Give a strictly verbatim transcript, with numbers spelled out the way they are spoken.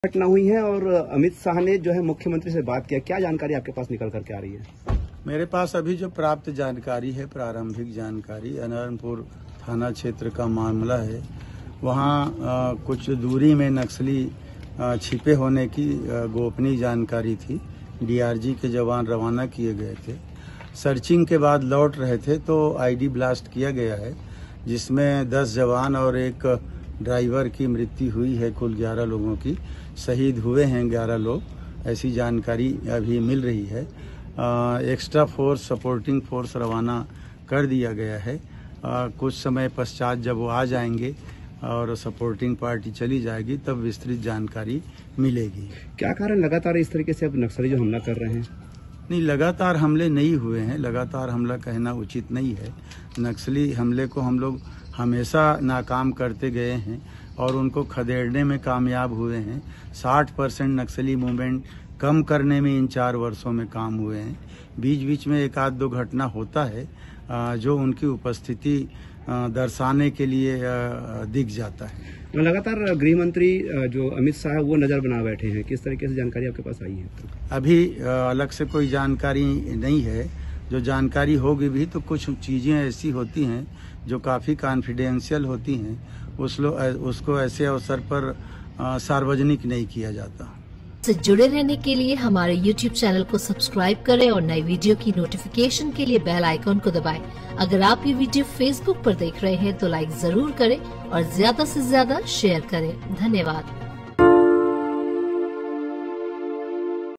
घटना हुई है और अमित शाह ने जो है मुख्यमंत्री से बात किया। क्या जानकारी आपके पास निकल करके आ रही है? मेरे पास अभी जो प्राप्त जानकारी है, प्रारंभिक जानकारी, अनंतपुर थाना क्षेत्र का मामला है। वहाँ कुछ दूरी में नक्सली आ, छिपे होने की गोपनीय जानकारी थी। डीआरजी के जवान रवाना किए गए थे। सर्चिंग के बाद लौट रहे थे तो आईडी ब्लास्ट किया गया है, जिसमें दस जवान और एक ड्राइवर की मृत्यु हुई है। कुल ग्यारह लोगों की शहीद हुए हैं, ग्यारह लोग, ऐसी जानकारी अभी मिल रही है। आ, एक्स्ट्रा फोर्स, सपोर्टिंग फोर्स रवाना कर दिया गया है। आ, कुछ समय पश्चात जब वो आ जाएंगे और सपोर्टिंग पार्टी चली जाएगी तब विस्तृत जानकारी मिलेगी। क्या कारण लगातार इस तरीके से अब नक्सली जो हमला कर रहे हैं? नहीं, लगातार हमले नहीं हुए हैं। लगातार हमला कहना उचित नहीं है। नक्सली हमले को हम लोग हमेशा नाकाम करते गए हैं और उनको खदेड़ने में कामयाब हुए हैं। साठ परसेंट नक्सली मूवमेंट कम करने में इन चार वर्षों में काम हुए हैं। बीच बीच में एक आध दो घटना होता है जो उनकी उपस्थिति दर्शाने के लिए दिख जाता है। लगातार गृह मंत्री जो अमित शाह है वो नजर बना बैठे हैं। किस तरीके से जानकारी आपके पास आई है? अभी अलग से कोई जानकारी नहीं है। जो जानकारी होगी भी तो कुछ चीजें ऐसी होती हैं जो काफी कॉन्फिडेंशियल होती हैं, उस लो, उसको ऐसे अवसर पर सार्वजनिक नहीं किया जाता। से जुड़े रहने के लिए हमारे यूट्यूब चैनल को सब्सक्राइब करें और नई वीडियो की नोटिफिकेशन के लिए बेल आइकॉन को दबाएं। अगर आप ये वीडियो फेसबुक पर देख रहे हैं तो लाइक जरूर करें और ज्यादा से ज्यादा शेयर करें। धन्यवाद।